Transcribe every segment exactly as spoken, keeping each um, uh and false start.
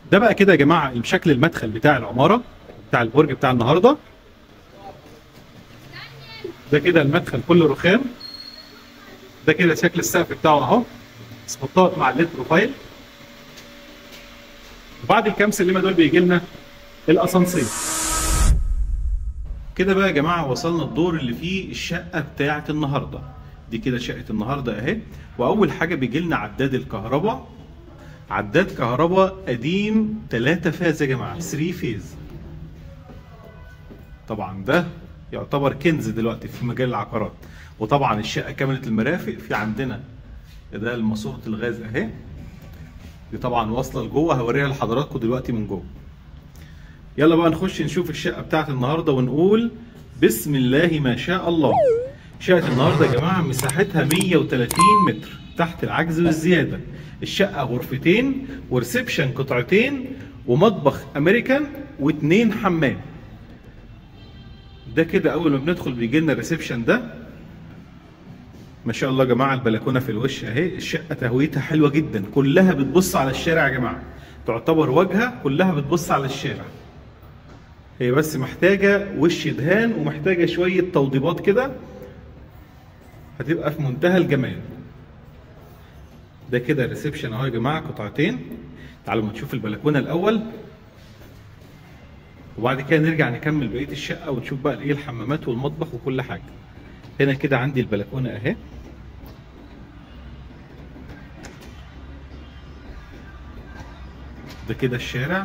ده بقى كده يا جماعه شكل المدخل بتاع العماره بتاع البرج بتاع النهارده. ده كده المدخل كله رخام. ده كده شكل السقف بتاعه اهو، سبوتات مع الليد بروفايل. وبعد الكام سلمه دول بيجي لنا الاسانسير. كده بقى يا جماعه وصلنا الدور اللي فيه الشقه بتاعه النهارده. دي كده شقه النهارده اهي. واول حاجه بيجي لنا عداد الكهرباء. عداد كهرباء قديم ثلاثة فاز يا جماعه، ثلاثة فيز. طبعا ده يعتبر كنز دلوقتي في مجال العقارات. وطبعا الشقه كامله المرافق. في عندنا ده ماسوره الغاز اهي، دي طبعا واصله لجوه، هوريها لحضراتكم دلوقتي من جوه. يلا بقى نخش نشوف الشقه بتاعت النهارده ونقول بسم الله ما شاء الله. شقه النهارده يا جماعه مساحتها مية وتلاتين متر تحت العجز والزياده. الشقه غرفتين وريسبشن قطعتين ومطبخ امريكان واثنين حمام. ده كده اول ما بندخل بيجي لنا الريسبشن ده. ما شاء الله يا جماعه البلكونه في الوش اهي. الشقه تهويتها حلوه جدا، كلها بتبص على الشارع يا جماعه، تعتبر واجهه كلها بتبص على الشارع. هي بس محتاجه وش دهان ومحتاجه شويه توضيبات كده، هتبقى في منتهى الجمال. ده كده الريسبشن اهو يا جماعه قطعتين. تعالوا ما نشوف البلكونه الاول وبعد كده نرجع نكمل بقيه الشقه ونشوف بقى ايه الحمامات والمطبخ وكل حاجه. هنا كده عندي البلكونه اهي. ده كده الشارع.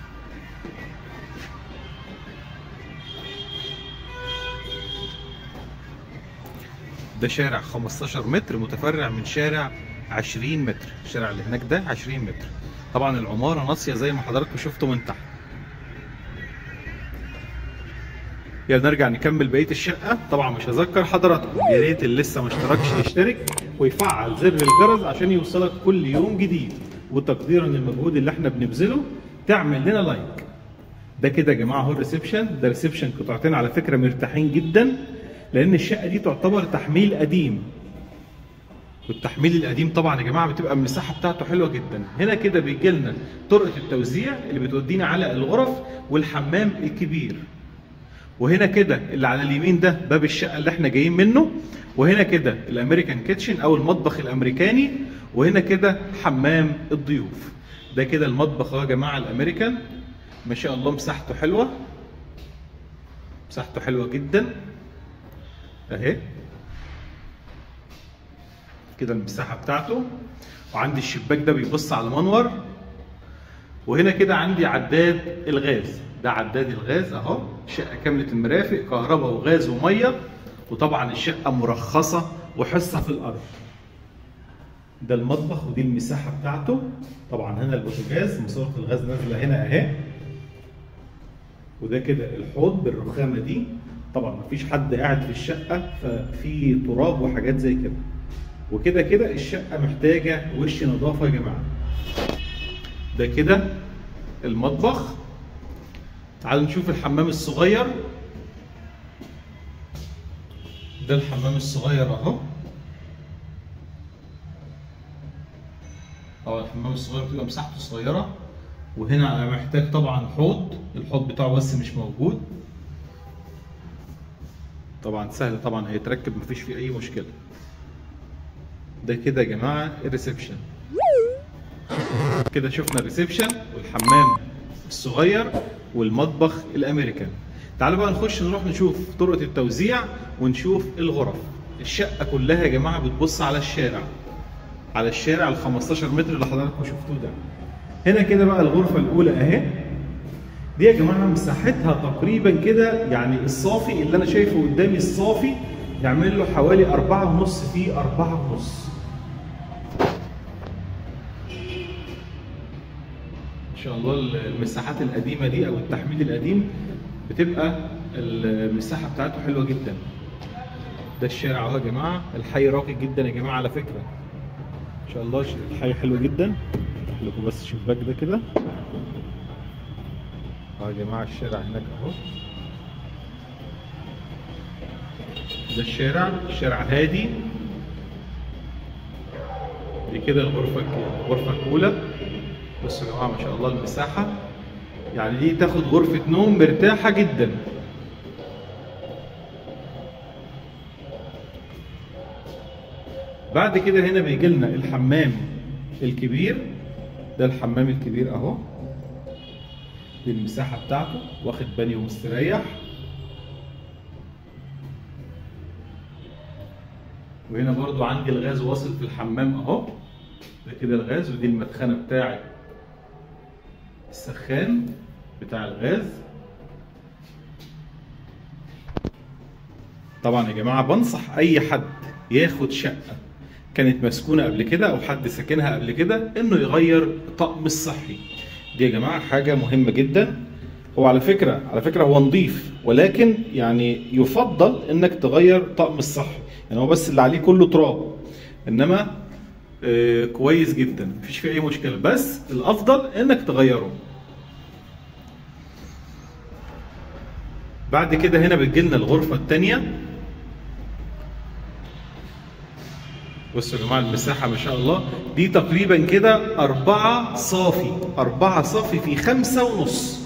ده شارع خمستاشر متر متفرع من شارع عشرين متر. الشارع اللي هناك ده عشرين متر. طبعا العماره ناصيه زي ما حضراتكم شفتوا من تحت. يلا نرجع نكمل بقيه الشقه. طبعا مش هذكر حضراتكم، يا ريت اللي لسه ما اشتركش يشترك ويفعل زر الجرس عشان يوصلك كل يوم جديد، وتقديرا للمجهود اللي احنا بنبذله تعمل لنا لايك. ده كده يا جماعه اهو الريسبشن. ده ريسبشن قطعتين على فكره مرتاحين جدا، لان الشقه دي تعتبر تحميل قديم. والتحميل القديم طبعا يا جماعه بتبقى المساحه بتاعته حلوه جدا. هنا كده بيجي لنا طرقه التوزيع اللي بتودينا على الغرف والحمام الكبير. وهنا كده اللي على اليمين ده باب الشقه اللي احنا جايين منه. وهنا كده الامريكان كيتشن او المطبخ الامريكاني. وهنا كده حمام الضيوف. ده كده المطبخ اهو يا جماعه الامريكان. ما شاء الله مساحته حلوه، مساحته حلوه جدا اهي. كده المساحه بتاعته. وعندي الشباك ده بيبص على منور. وهنا كده عندي عداد الغاز. ده عداد الغاز اهو. شقه كامله المرافق، كهرباء وغاز وميه. وطبعا الشقه مرخصه وحصه في الارض. ده المطبخ ودي المساحه بتاعته. طبعا هنا البوتاجاز، ماسوره الغاز نازله هنا اهي. وده كده الحوض بالرخامه دي. طبعا مفيش حد قاعد في الشقه ففي تراب وحاجات زي كده. وكده كده الشقه محتاجه وش نظافه يا جماعه. ده كده المطبخ. تعالوا نشوف الحمام الصغير. ده الحمام الصغير اهو. اه الحمام الصغير بتبقى مساحته صغيره. وهنا انا محتاج طبعا حوض، الحوض بتاعه بس مش موجود. طبعا سهل طبعا هيتركب مفيش فيه اي مشكله. ده كده يا جماعه الريسبشن. كده شفنا الريسبشن والحمام الصغير والمطبخ الامريكان. تعالوا بقى نخش نروح نشوف طرقه التوزيع ونشوف الغرف. الشقه كلها يا جماعه بتبص على الشارع، على الشارع ال خمستاشر متر اللي حضراتكم شفتوه ده. هنا كده بقى الغرفه الاولى اهي. دي يا جماعه مساحتها تقريبا كده يعني الصافي اللي انا شايفه قدامي الصافي يعمل له حوالي أربعة ونص في أربعة ونص. ان شاء الله المساحات القديمه دي او التحميل القديم بتبقى المساحه بتاعته حلوه جدا. ده الشارع اهو يا جماعه. الحي راقي جدا يا جماعه على فكره. ان شاء الله الحي حلو جدا. افتح لكم بس الشباك ده كده اهو يا جماعه. الشارع هناك اهو. ده الشارع. الشارع هادي. دي كده الغرفه الغرفه الاولى. بصوا يا جماعه ما شاء الله المساحه، يعني دي تاخد غرفه نوم مرتاحه جدا. بعد كده هنا بيجي لنا الحمام الكبير. ده الحمام الكبير اهو، دي المساحه بتاعته، واخد بانيو مستريح. وهنا برضو عندي الغاز واصل في الحمام اهو، ده كده الغاز، ودي المدخنه بتاعه السخان بتاع الغاز. طبعا يا جماعه بنصح اي حد ياخد شقه كانت مسكونه قبل كده او حد ساكنها قبل كده انه يغير الطقم الصحي. دي يا جماعه حاجه مهمه جدا. هو على فكره على فكره هو نظيف، ولكن يعني يفضل انك تغير طقم الصحي، يعني هو بس اللي عليه كله تراب، انما آه كويس جدا مفيش فيه اي مشكله، بس الافضل انك تغيره. بعد كده هنا بتجيلنا الغرفه الثانيه. بصوا يا جماعه المساحه ما شاء الله، دي تقريبا كده أربعة صافي، أربعة صافي في خمسة ونص.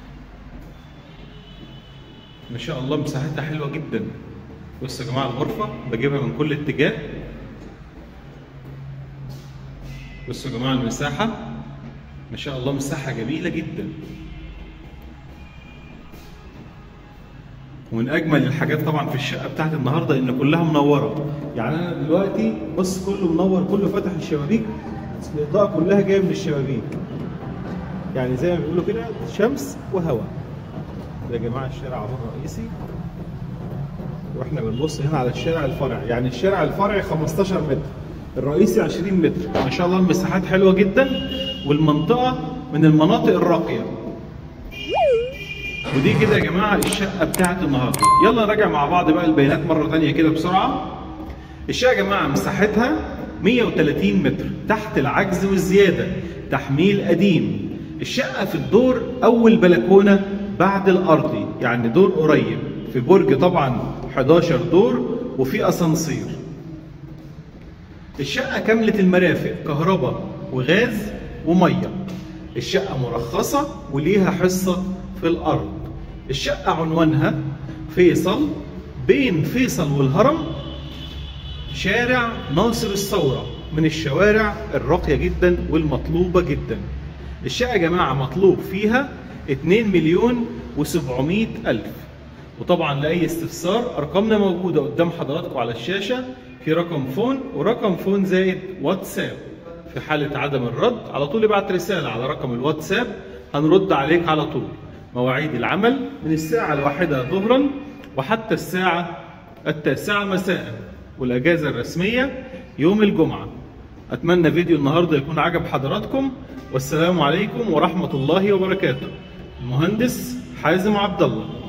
ما شاء الله مساحتها حلوه جدا. بصوا يا جماعه الغرفه بجيبها من كل اتجاه. بصوا يا جماعه المساحه ما شاء الله، مساحه جميله جدا. ومن اجمل الحاجات طبعا في الشقه بتاعت النهارده ان كلها منوره. يعني انا دلوقتي بص كله منور، كله فاتح الشبابيك، الاضاءه كلها جايه من الشبابيك، يعني زي ما بيقولوا كده شمس وهواء. يا جماعه الشارع اهو الرئيسي، واحنا بنبص هنا على الشارع الفرعي، يعني الشارع الفرعي خمستاشر متر، الرئيسي عشرين متر. ما شاء الله المساحات حلوه جدا، والمنطقه من المناطق الراقيه. ودي كده يا جماعه الشقه بتاعت النهارده. يلا نراجع مع بعض بقى البيانات مره ثانيه كده بسرعه. الشقه يا جماعه مساحتها مية وتلاتين متر، تحت العجز والزياده، تحميل قديم. الشقه في الدور اول بلكونه بعد الارضي، يعني دور قريب، في برج طبعا حداشر دور، وفي اسانسير. الشقه كامله المرافق، كهرباء وغاز وميه. الشقه مرخصه وليها حصه في الارض. الشقه عنوانها فيصل، بين فيصل والهرم، شارع ناصر الثوره، من الشوارع الراقيه جدا والمطلوبه جدا. الشقه يا جماعه مطلوب فيها اتنين مليون وسبعمية الف. وطبعا لاي استفسار ارقامنا موجوده قدام حضراتكم على الشاشه، في رقم فون ورقم فون زائد واتساب. في حاله عدم الرد على طول ابعت رساله على رقم الواتساب، هنرد عليك على طول. مواعيد العمل من الساعه الواحدة ظهرا وحتى الساعه التاسعة مساء، والاجازه الرسميه يوم الجمعه. اتمنى فيديو النهارده يكون عجب حضراتكم، والسلام عليكم ورحمه الله وبركاته. المهندس حازم عبد الله.